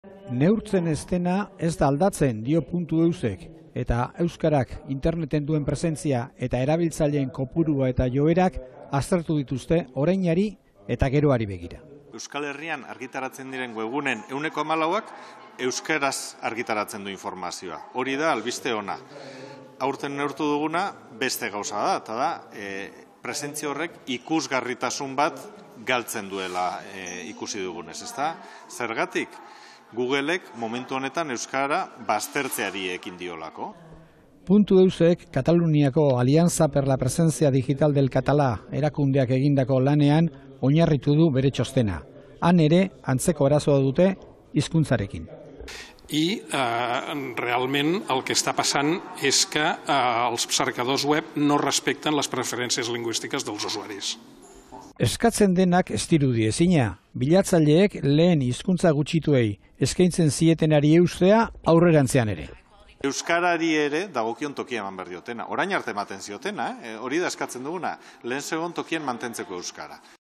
Neurtzen ez dena ez da aldatzen dio .eusek, eta euskarak interneten duen presentzia eta erabiltzaileen kopurua eta joerak aztertu dituzte orainari eta geroari begira. Euskal Herrian argitaratzen diren webgunen 14%ak euskaraz argitaratzen du informazioa. Hori da albiste ona. Aurten neurtu duguna beste gauza da, eta da presentzia horrek ikusgarritasun bat galtzen duela ikusi dugunez, ezta? Zergatik? Googleek momentu honetan euskara baztertzeari ekin diolako. .eusek Kataluniako Alianza per la Presencia Digital del Català erakundeak egindako lanean oinarritu du bere txostena. Han ere antzeko arazoa dute hizkuntzarekin. I realment el que està passant és que els cercadors web no respecten les preferències lingüístiques dels usuaris. Eskatzen denak ez dirudi ezina. Bilatzaileek lehen hizkuntza gutxituei eskaintzen zietenari eustea aurrerantzean ere. Euskarari ere dagokion tokia eman behar diotena. Orain arte ematen ziotena, hori da eskatzen duguna, lehen segon tokien mantentzeko euskara.